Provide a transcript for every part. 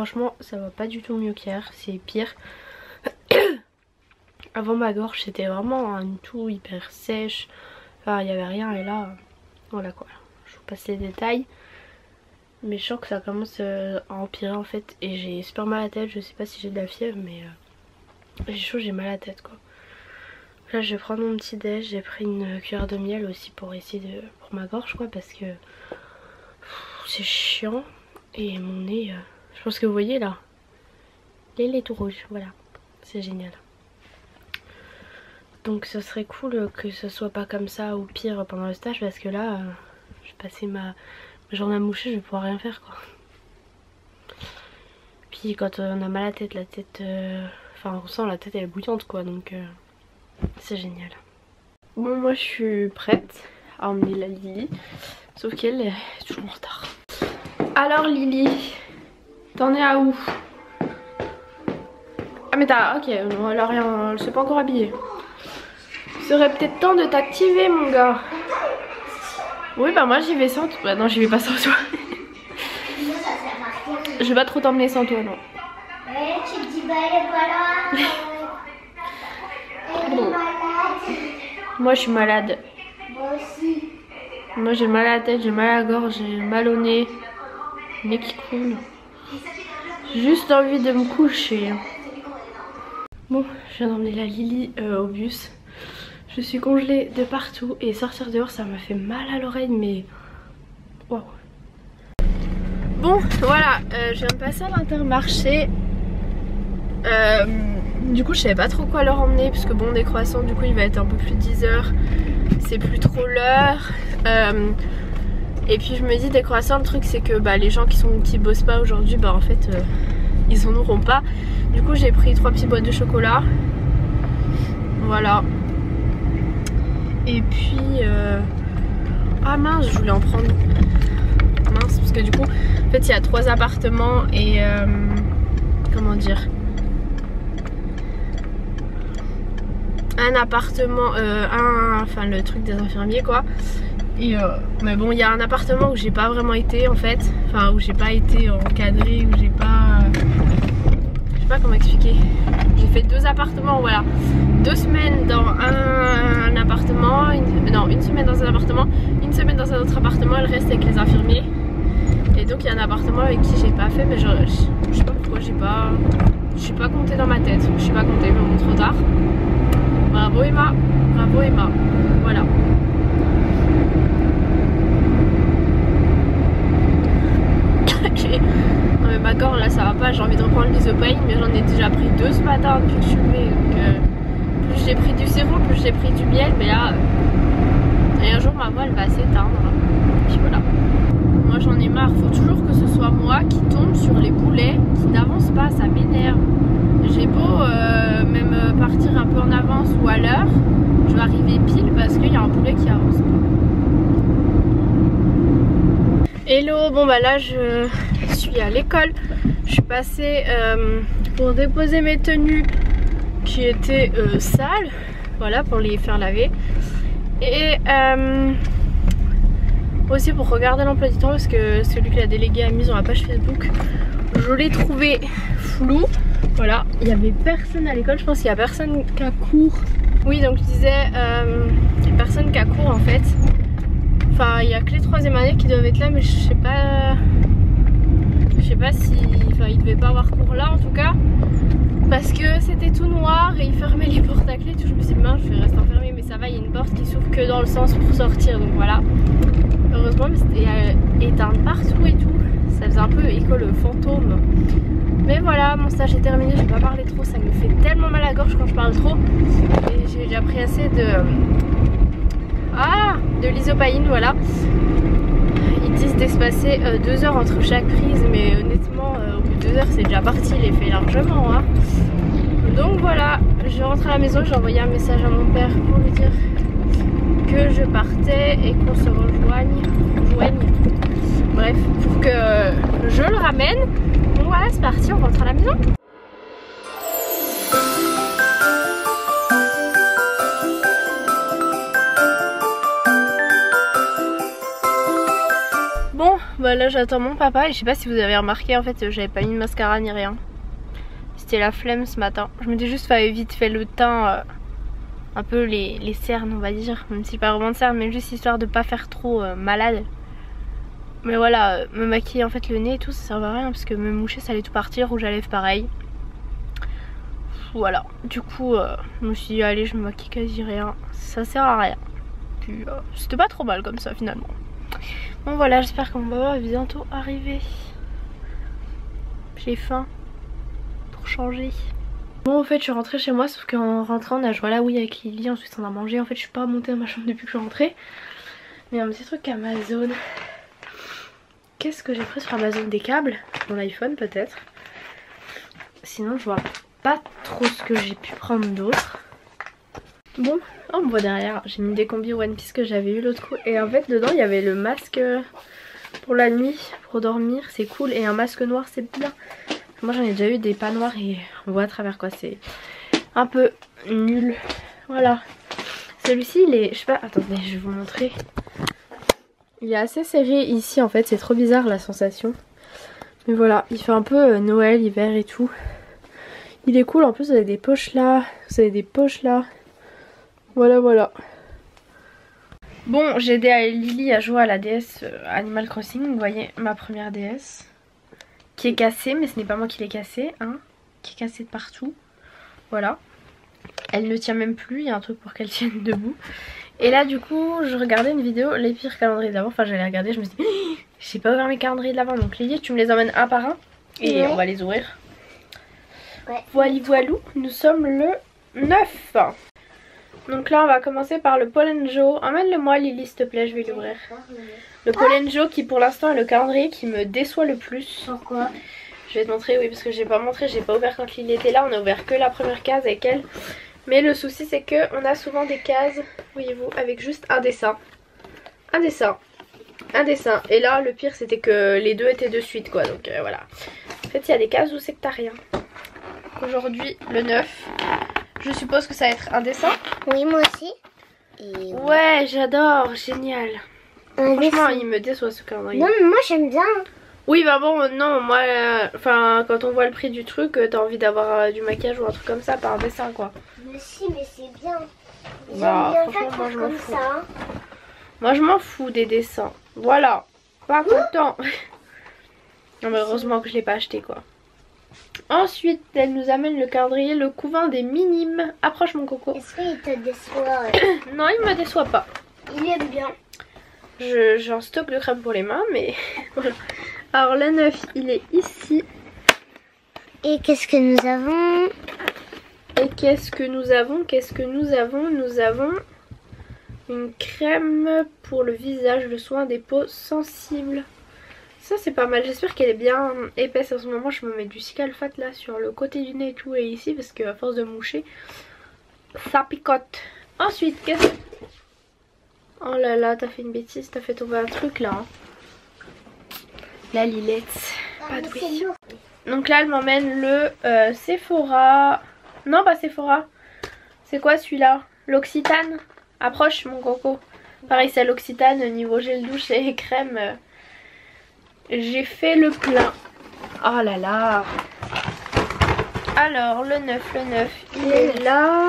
franchement ça va pas du tout mieux qu'hier, c'est pire. Avant ma gorge c'était vraiment une toux hyper sèche, enfin il n'y avait rien et là voilà quoi. Je vous passe les détails. Mais je sens que ça commence à empirer en fait et j'ai super mal à la tête, je sais pas si j'ai de la fièvre mais j'ai chaud, j'ai mal à la tête quoi. Là je vais prendre mon petit déj, j'ai pris une cuillère de miel aussi pour essayer de... pour ma gorge quoi parce que c'est chiant. Et mon nez, je pense que vous voyez là, il est tout rouge, voilà, c'est génial. Donc ça serait cool que ce soit pas comme ça ou pire pendant le stage parce que là je vais passer ma journée à moucher, je vais pouvoir rien faire quoi. Puis quand on a mal à la tête, enfin on sent la tête elle est bouillante quoi, donc c'est génial. Bon moi je suis prête à emmener la Lily, sauf qu'elle est toujours en retard. Alors Lily, t'en es à où? Ah mais t'as... ok, non, alors rien, elle s'est pas encore habillée. Il serait peut-être temps de t'activer mon gars. Oui bah moi j'y vais sans toi. Bah non j'y vais pas sans toi. Je vais pas trop t'emmener sans toi non. Ouais, tu te dis bah elle est pas là. Elle est malade. Moi je suis malade. Moi aussi. Moi j'ai mal à la tête, j'ai mal à la gorge, j'ai mal au nez. Le nez qui coule. J'ai juste envie de me coucher. Bon, je viens d'emmener la Lily au bus. Je suis congelée de partout et sortir dehors ça m'a fait mal à l'oreille mais... Waouh. Bon voilà, je viens de passer à l'Intermarché. Du coup je savais pas trop quoi leur emmener parce que bon des croissants du coup il va être un peu plus de 10 h. C'est plus trop l'heure. Et puis je me dis des croissants, le truc c'est que bah, les gens qui bossent pas aujourd'hui bah en fait ils en auront pas. Du coup j'ai pris 3 petites boîtes de chocolat. Voilà. Et puis ah mince je voulais en prendre. Mince parce que du coup en fait il y a 3 appartements et comment dire, un appartement, enfin le truc des infirmiers quoi. Et mais bon il y a un appartement où j'ai pas vraiment été en fait, enfin où j'ai pas été encadrée, où j'ai pas, je sais pas comment expliquer. J'ai fait 2 appartements, voilà, 2 semaines dans un appartement, une semaine dans un appartement, une semaine dans un autre appartement, le reste avec les infirmiers. Et donc il y a un appartement avec qui j'ai pas fait, mais je sais pas pourquoi je suis pas compté dans ma tête, je suis pas compté, mais bon trop tard. Bravo Emma, voilà. Non mais ma gorge là ça va pas, j'ai envie de reprendre l'isopaïne mais j'en ai déjà pris 2 ce matin depuis que je suis levée, donc plus j'ai pris du sirop, plus j'ai pris du miel, mais là et un jour ma voix elle va s'éteindre, puis voilà. Moi j'en ai marre, faut toujours que ce soit moi qui tombe sur les boulets qui n'avancent pas, ça m'énerve. J'ai beau même partir un peu en avance ou à l'heure, je vais arriver pile parce qu'il y a un boulet qui avance pas. Hello, bon bah là je suis à l'école, je suis passée pour déposer mes tenues qui étaient sales, voilà, pour les faire laver. Et aussi pour regarder l'emploi du temps parce que celui que la déléguée a mis sur la page Facebook, je l'ai trouvé flou. Voilà, il n'y avait personne à l'école, je pense qu'il n'y a personne qui a cours. Oui donc je disais, il n'y a personne qui a cours en fait. Enfin il n'y a que les 3e années qui doivent être là mais je sais pas si, enfin ils devaient pas avoir cours là en tout cas. Parce que c'était tout noir et ils fermaient les portes à clé, tout. Je me suis dit mince je vais rester enfermée mais ça va, il y a une porte qui s'ouvre que dans le sens pour sortir donc voilà. Heureusement mais c'était éteint partout et tout, ça faisait un peu école fantôme. Mais voilà, mon stage est terminé, je vais pas parler trop, ça me fait tellement mal à la gorge quand je parle trop. Et j'ai déjà pris assez de l'isopaïne, voilà. Ils disent d'espacer 2 heures entre chaque prise, mais honnêtement, au bout de 2 heures c'est déjà parti, il est fait largement. Hein. Donc voilà, je rentre à la maison, j'ai envoyé un message à mon père pour lui dire que je partais et qu'on se rejoigne. Bref, pour que je le ramène. Donc voilà, c'est parti, on rentre à la maison. Bah là j'attends mon papa et je sais pas si vous avez remarqué, en fait j'avais pas mis de mascara ni rien. C'était la flemme ce matin. Je m'étais juste vite fait le teint, un peu les cernes on va dire. Même si pas vraiment de cernes, mais juste histoire de pas faire trop malade. Mais voilà, me maquiller en fait le nez et tout ça sert à rien parce que me moucher ça allait tout partir, rouge à lèvres pareil. Voilà, du coup je me suis dit allez je me maquille quasi rien, ça sert à rien. Puis c'était pas trop mal comme ça finalement. Bon voilà, j'espère que mon papa va bientôt arriver. J'ai faim pour changer. Bon en fait je suis rentrée chez moi sauf qu'en rentrant on a joué à la Wii avec Lily, ensuite on a mangé. En fait je suis pas montée dans ma chambre depuis que je suis rentrée. Mais un petit truc Amazon. Qu'est-ce que j'ai pris sur Amazon? Des câbles, mon iPhone peut-être. Sinon je vois pas trop ce que j'ai pu prendre d'autre. Bon, on me voit derrière, j'ai mis des combis One Piece que j'avais eu l'autre coup. Et en fait dedans il y avait le masque pour la nuit, pour dormir, c'est cool. Et un masque noir c'est bien. Moi j'en ai déjà eu des pas noirs et on voit à travers quoi, c'est un peu nul. Voilà. Celui-ci il est, je sais pas, attendez je vais vous montrer. Il est assez serré ici en fait, c'est trop bizarre la sensation. Mais voilà, il fait un peu Noël, hiver et tout. Il est cool, en plus vous avez des poches là, vous avez des poches là. Voilà voilà. Bon, j'ai aidé Lily à jouer à la DS Animal Crossing, vous voyez ma première DS. Qui est cassée, mais ce n'est pas moi qui l'ai cassée, hein. Qui est cassée de partout. Voilà. Elle ne tient même plus, il y a un truc pour qu'elle tienne debout. Et là du coup je regardais une vidéo, les pires calendriers de l'avant, enfin j'allais regarder, je me suis dit j'ai pas ouvert mes calendriers de l'avant, donc Lily tu me les emmènes un par un et ouais. On va les ouvrir. Ouais. Voilou, nous sommes le 9. Donc là on va commencer par le Pollen Joe. Emmène-le moi Lily s'il te plaît, je vais l'ouvrir. Le Pollen Joe qui pour l'instant est le calendrier qui me déçoit le plus. Pourquoi? Je vais te montrer, oui parce que j'ai pas montré, j'ai pas ouvert quand Lily était là, on a ouvert que la première case avec elle. Mais le souci c'est que on a souvent des cases, voyez-vous, avec juste un dessin. Un dessin. Un dessin. Et là le pire c'était que les deux étaient de suite quoi. Donc voilà. En fait il y a des cases où c'est que t'as rien. Aujourd'hui le 9. Je suppose que ça va être un dessin. Oui moi aussi. Et... ouais j'adore, génial. Franchement il me déçoit ce calendrier. Non mais moi j'aime bien. Oui bah bon non moi enfin quand on voit le prix du truc t'as envie d'avoir du maquillage ou un truc comme ça par un dessin quoi. Mais si mais c'est bien. Bah franchement moi je m'en fous. Ça. Moi je m'en fous des dessins. Voilà. Pas content. Non mais heureusement que je l'ai pas acheté quoi. Ensuite elle nous amène le calendrier le couvain des minimes. Approche mon coco. Est-ce qu'il te déçoit? Non il me déçoit pas. Il aime bien. J'ai un stock de crème pour les mains mais voilà. Alors le 9 il est ici. Et qu'est-ce que nous avons? Et qu'est-ce que nous avons? Qu'est-ce que nous avons? Nous avons une crème pour le visage, le soin des peaux sensibles. Ça c'est pas mal, j'espère qu'elle est bien épaisse. En ce moment je me mets du Cicatrate là sur le côté du nez et tout et ici parce que à force de moucher ça picote. Ensuite qu'est-ce que... oh là là t'as fait une bêtise, t'as fait tomber un truc là hein. La Lilette, pas douée. Donc là elle m'emmène le Sephora. Non pas Sephora. C'est quoi celui-là? L'Occitane. Approche mon coco. Pareil c'est l'Occitane niveau gel douche et crème. J'ai fait le plein. Oh là là. Alors le 9 il est là.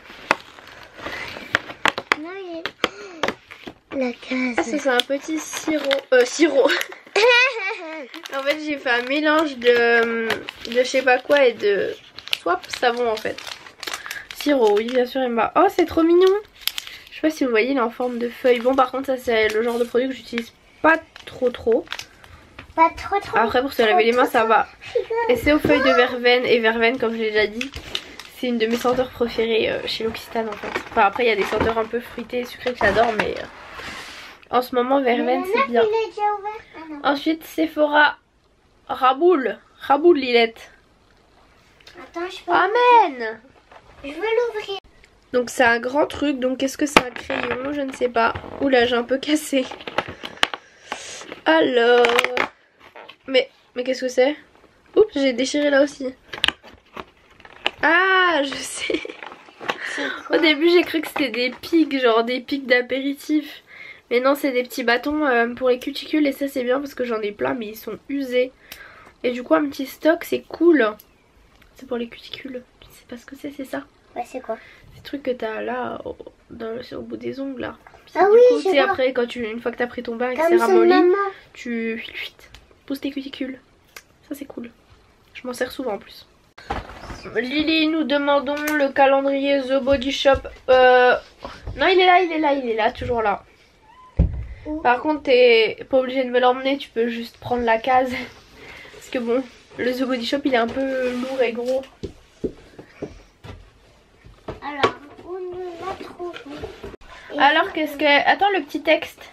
La case. Ah ça c'est un petit sirop. En fait j'ai fait un mélange de je sais pas quoi et de swap savon en fait. Sirop, oui bien sûr Emma. Oh c'est trop mignon. Je sais pas si vous voyez il est en forme de feuille. Bon par contre ça c'est le genre de produit que j'utilise pas trop. Pas trop. Après pour se laver les mains ça va. Et c'est aux feuilles de verveine. Et verveine comme je l'ai déjà dit c'est une de mes senteurs préférées chez l'Occitane en fait. Enfin après il y a des senteurs un peu fruitées et sucrées que j'adore mais en ce moment verveine c'est bien. Ensuite Sephora Raboul Lilette. Attends je peux... Amen. Je veux l'ouvrir. Donc c'est un grand truc, donc est-ce que c'est un crayon? Je ne sais pas. Oula j'ai un peu cassé. Alors... Mais qu'est-ce que c'est? Oups j'ai déchiré là aussi. Ah je sais. Au début j'ai cru que c'était des pics, genre des pics d'apéritif. Mais non, c'est des petits bâtons pour les cuticules et ça c'est bien parce que j'en ai plein mais ils sont usés. Et du coup un petit stock c'est cool. C'est pour les cuticules. Tu sais pas ce que c'est ça? Ouais, c'est quoi? Ces trucs que t'as là au bout des ongles là. Puis, ah oui, du coup, après une fois que t'as pris ton bain et que c'est ramolli, tu pousses tes cuticules. Ça c'est cool. Je m'en sers souvent en plus. Lily, nous demandons le calendrier The Body Shop. Non, il est là, toujours là. Par contre, t'es pas obligé de me l'emmener, tu peux juste prendre la case. Parce que bon, le The Body Shop il est un peu lourd et gros. Alors, où nous la trouvons? Alors, qu'est-ce que... Attends, le petit texte.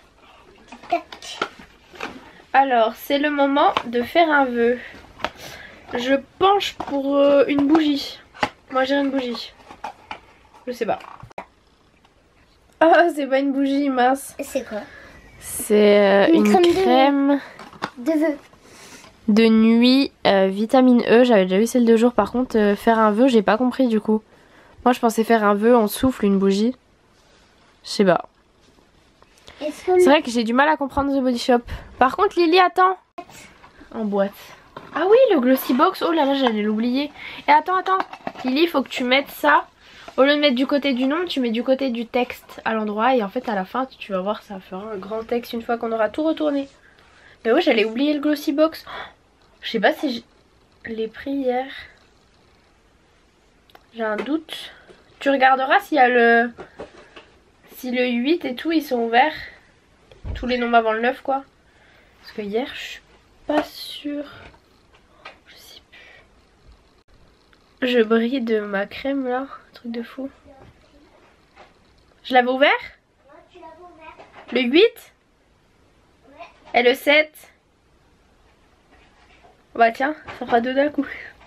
Alors, c'est le moment de faire un vœu. Je penche pour une bougie. Moi, j'ai une bougie. Je sais pas. Oh, c'est pas une bougie, mince. C'est quoi? C'est une crème de vœux. de nuit, vitamine E. J'avais déjà vu celle de jour. Par contre, faire un vœu, j'ai pas compris du coup. Moi, je pensais faire un vœu, on souffle une bougie. Je sais pas. C'est vrai que j'ai du mal à comprendre The Body Shop. Par contre, Lily, attends. En boîte. Ah oui, le Glossy Box. Oh là là, j'allais l'oublier. Et attends. Lily, il faut que tu mettes ça. Au lieu de mettre du côté du nom, tu mets du côté du texte à l'endroit. Et en fait, à la fin, tu vas voir, ça fera un grand texte une fois qu'on aura tout retourné. Mais ouais, j'allais oublier le Glossy Box. Je sais pas si je l'ai pris hier. J'ai un doute. Tu regarderas s'il y a le... Si le 8 et tout, ils sont ouverts. Tous les nombres avant le 9, quoi. Parce que hier, je suis pas sûre. Je sais plus. Je brille de ma crème, là. Truc de fou. Je l'avais ouvert? Non, tu l'as ouvert. Le 8? Ouais. Et le 7? Bah tiens, ça fera deux d'un coup.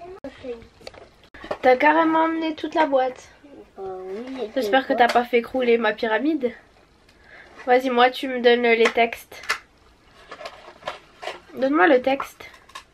T'as carrément emmené toute la boîte. Oui, J'espère que t'as pas fait crouler ma pyramide. Vas-y, moi tu me donnes les textes. Donne-moi le texte.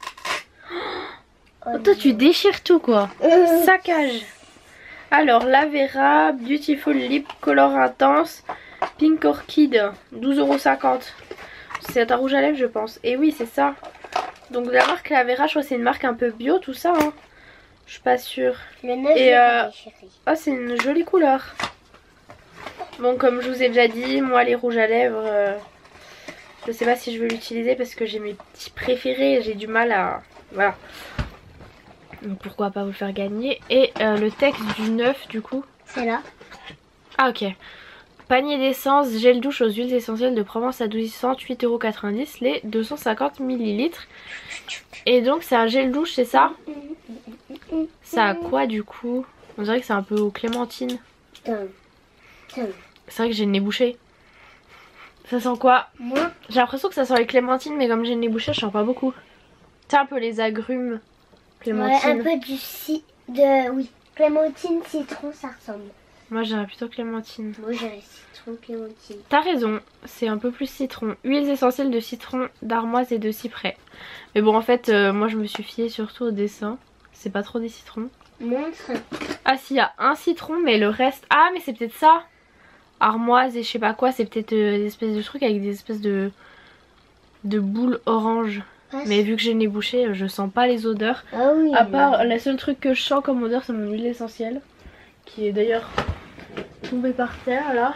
Oh, toi tu déchires tout quoi. Saccage. Alors, La Vera, Beautiful Lip, Color Intense, Pink Orchid, 12,50 €. C'est un rouge à lèvres je pense. Et oui c'est ça. Donc la marque La Vera, je crois que c'est une marque un peu bio tout ça. Hein. Je suis pas sûre. Le 9 oh, c'est une jolie couleur. Bon, comme je vous ai déjà dit, moi les rouges à lèvres, je sais pas si je vais l'utiliser parce que j'ai mes petits préférés et j'ai du mal à... Voilà. Donc pourquoi pas vous le faire gagner. Et le texte du 9 du coup. C'est là. Ah ok. Panier d'essence, gel douche aux huiles essentielles de Provence adoucissante, 8,90 € les 250 ml. Et donc c'est un gel douche, c'est ça? Ça a quoi du coup? On dirait que c'est un peu aux clémentines. C'est vrai que j'ai le nez bouché. Ça sent quoi? Moi, j'ai l'impression que ça sent les clémentines, mais comme j'ai le nez bouché, je sens pas beaucoup. C'est un peu les agrumes. Clémentine. ouais, un peu oui, clémentine, citron, ça ressemble. Moi j'aurais plutôt clémentine. Moi j'aurais citron, clémentine. T'as raison, c'est un peu plus citron. Huiles essentielles de citron, d'armoise et de cyprès. Mais bon en fait, moi je me suis fiée surtout au dessin. C'est pas trop des citrons. Montre. Ah si, il y a un citron, mais le reste... Ah mais c'est peut-être ça. Armoise et je sais pas quoi, c'est peut-être des espèces de trucs avec des espèces de boules orange. Mais vu que j'ai le nez bouché, je sens pas les odeurs. Ah oui. À part, la seule truc que je sens comme odeur, c'est mon huile essentielle. Qui est d'ailleurs tombée par terre là.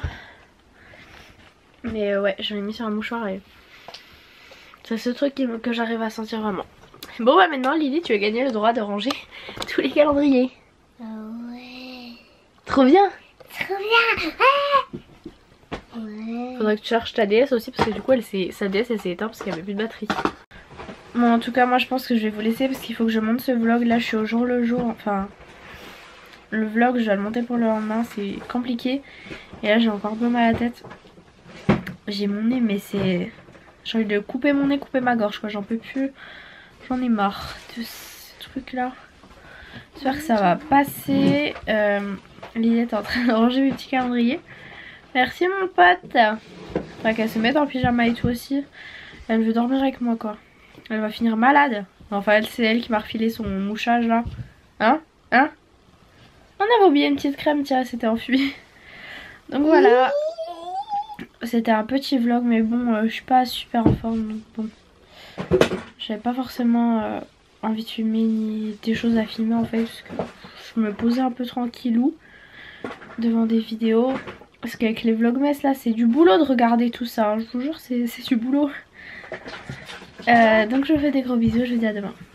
Mais ouais, je l'ai mis sur un mouchoir et... c'est ce truc que j'arrive à sentir vraiment. Bon bah maintenant Lily, tu as gagné le droit de ranger tous les calendriers. Ah ouais. Trop bien. Trop bien. Ah ouais. Faudrait que tu charges ta DS aussi parce que du coup sa DS elle s'est éteinte parce qu'il n'y avait plus de batterie. Bon en tout cas moi je pense que je vais vous laisser parce qu'il faut que je monte ce vlog. Là je suis au jour le jour, enfin le vlog je dois le monter pour le lendemain, c'est compliqué. Et là j'ai encore un peu mal à la tête. J'ai mon nez mais c'est... J'ai envie de couper mon nez, couper ma gorge quoi, j'en peux plus. J'en ai marre de ce truc là. J'espère que ça va passer. Lily est en train de ranger mes petits calendriers. Merci mon pote. Faudrait qu'elle se mette en pyjama et tout aussi. Elle veut dormir avec moi quoi. Elle va finir malade. Enfin c'est elle qui m'a refilé son mouchage là. Hein? On avait oublié une petite crème, tiens, c'était enfui. Donc voilà. C'était un petit vlog, mais bon, je suis pas super en forme, donc bon. J'avais pas forcément envie de filmer ni des choses à filmer en fait, parce que je me posais un peu tranquillou devant des vidéos. Parce qu'avec les vlogmas là, c'est du boulot de regarder tout ça, hein. Je vous jure, c'est du boulot. Donc je vous fais des gros bisous, je vous dis à demain.